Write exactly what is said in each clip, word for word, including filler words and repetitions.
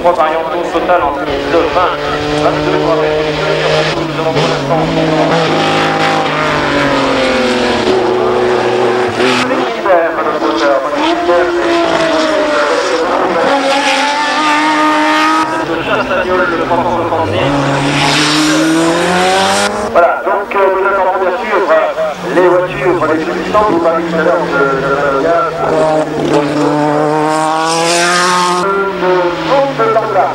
trois variantes au total en dix, vingt, vingt-deux pour la révolution. Nous avons pour l'instant voilà, donc euh, nous attendons bien sûr euh, les voitures, les puissances, vous parlez tout à l'heure de, de la Loyale. De de là.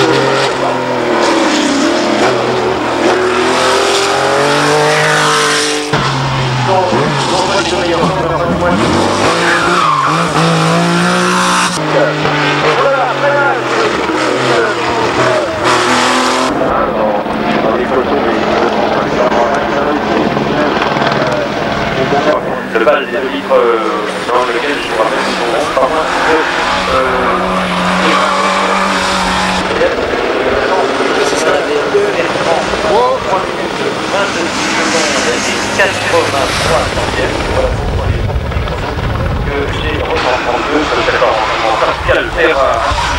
Le bal des litres euh, dans lequel je vous rappelle son nom, par contre, quatre-vingt-trois centièmes, voilà pourquoi les que j'ai trente-deux, ça fait pas en Pascal Ferrard,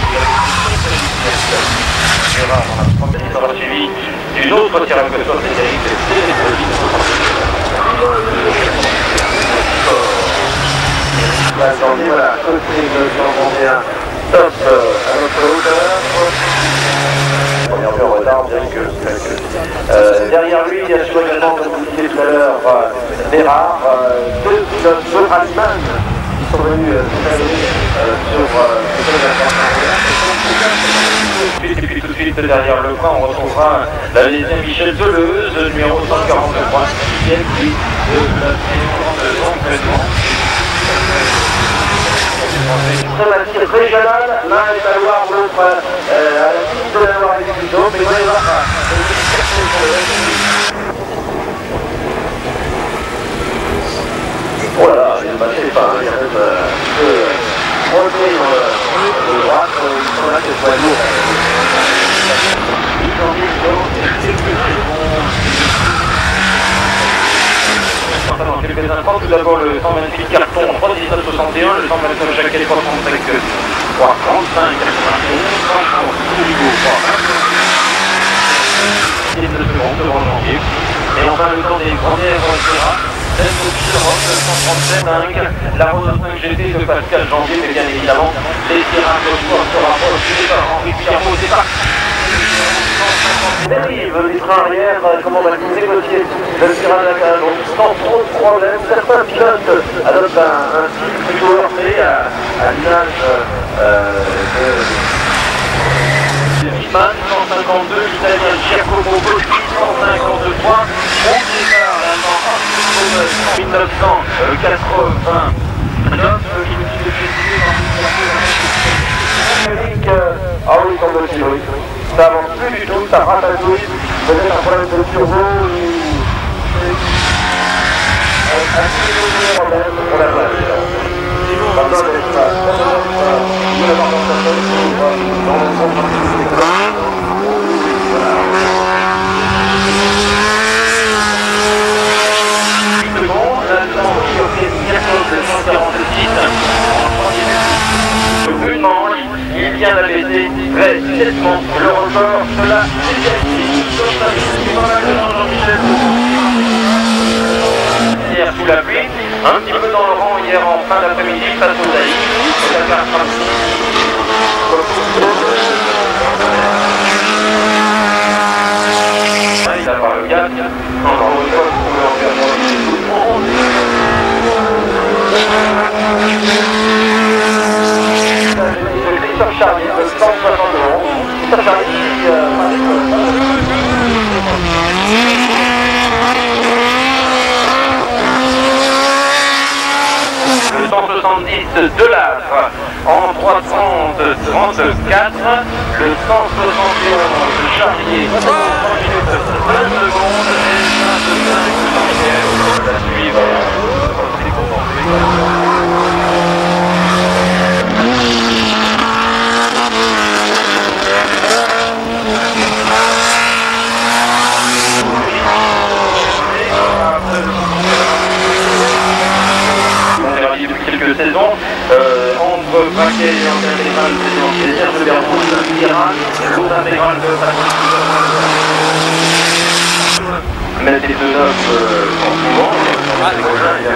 Ferrard en a trente-six, ça va suivi d'une autre tirage que soit Frédéric, c'est les produits. Attendez, voilà, côté deux cent trente et un, top à notre hauteur. On est un peu en retard, bien que... Euh, derrière lui, il y a sur également, comme vous disiez tout à l'heure, euh, Bérard, euh, deux pilotes de Ralman qui sont venus euh, sur ce Et puis tout de suite derrière le coin, on retrouvera la deuxième Michel Deleuze, numéro cent quarante-trois, sixième qui de la saison complètement. Très la tire régionale, l'un est à Loire, l'autre euh, à la limite de la Loire avec les autres, mais vous allez voir ça. Oh là là, il ne passait pas, il y a même un peu relevé de droite, ils sont là, c'est pas lourd. Dans quelques instants, tout d'abord le cent vingt-huit carton trois dix-neuf soixante et un, le cent vingt-neuf jaquet soixante-cinq trois trente-cinq quatre-vingt-onze, cent trente Ouligo trois vingt, secondes devant le janvier. Et enfin le temps des premières voitures, celle de Europe cent trente-sept cinq, la Rose cinq G T de Pascal Janvier, mais bien évidemment, les tirages de sport se rapprochent du départ. Henri Pierrot au départ. Dérive du train arrière, comment va t-il négocier le tirage à la donc sans trop de problème. Certains pilotes adoptent un, un style plutôt heurté à, à l'image euh, de Wiman, cent cinquante-deux, l'italien Giacomo Botti, cent cinquante-trois, au départ, l'allemand mille neuf cent quatre-vingt-neuf, qui nous suit depuis ah oui, semble-t-il, oui. Ça avance plus du tout, ça ratatouille, peut-être un problème de turbo ou... Un problème pour la place. Maintenant, l'espace. Nous l'avons dans le fond de une seconde, l'allemand qui offre de cent quarante-six. Une manche, il vient d'abaisser très nettement le record de la hier sous la pluie, un petit peu dans le rang hier en fin d'après-midi face au Daï. Il a pas le gaz, encore une fois, vous pouvez en faire profiter tout le monde. Christophe Charlier, cent soixante euros. Christophe Charlier qui euh, le cent soixante-dix de l'Avre en trois trente trente-quatre, le cent soixante et onze de Charlier trois minutes vingt secondes et vingt-cinq la suivante. saison. Euh, entre paquet et intégral présidentiel, Serge Bertrand, Viral, l'autre intégral de Patrick. Mettre les deux neufs en mouvement, il y a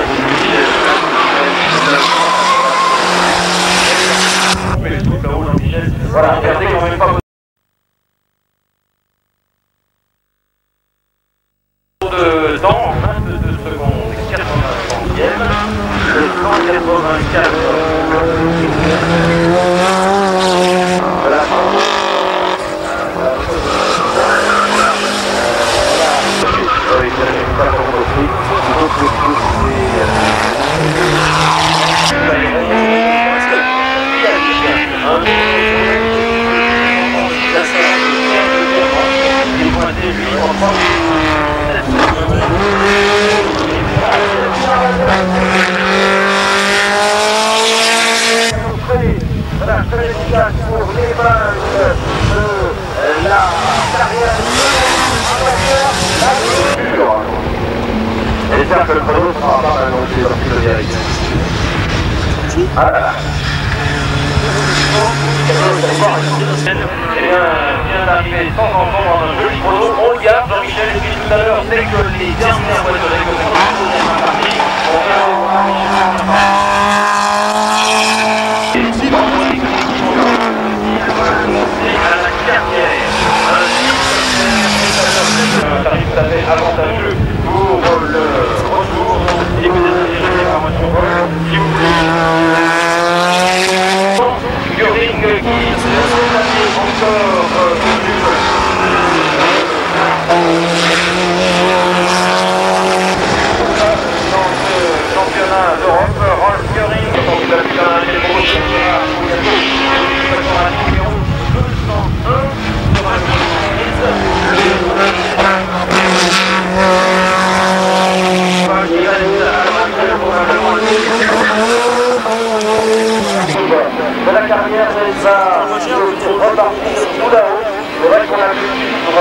Jean-Michel. Voilà, regardez quand même pas de temps, vingt-deux secondes, quatre-vingts centièmes, le cent quatre-vingt-quatre. Voilà. Oui, ça n'est pas compris. Il faut que voilà, je fais les visages pour les balles de la carrière. Et j'espère que le chrono sera pas mal non plus parce qu'il le mérite. Ah là là. Et bien, vient d'arriver sans enfant dans un joli chrono. On le garde, Jean-Michel, et puis tout à l'heure, dès que les dernières voies de récompense sont parties, on verra à la carrière. Un tarif tout à fait avantageux pour le retour et vous êtes dirigé par monsieur Paul, s'il vous plaît. Göring qui s'est encore venu. Dans ce championnat d'Europe, Rolf Göring, donc il a pu faire un numéro deux cent un sera de la carrière, elle va repartir tout là-haut. C'est vrai qu'on a pu suivre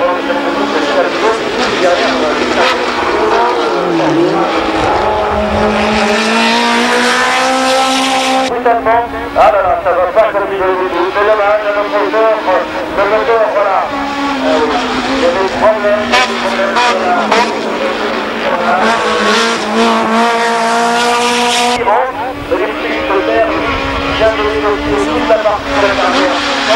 brutalement. Ah là là, ça va pas comme il est au début. C'est dommage, le moteur, le moteur, voilà. Il y avait des problèmes, des problèmes, voilà. Le l'électrique de terre vient de négocier toute la partie de la carrière.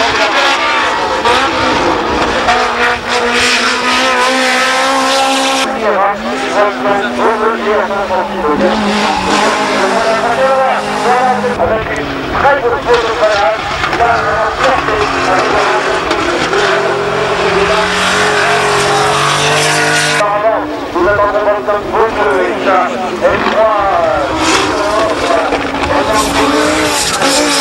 Avec une très bonne pause de balade, il va remporter nous attendons dans le temps de et ça, L trois.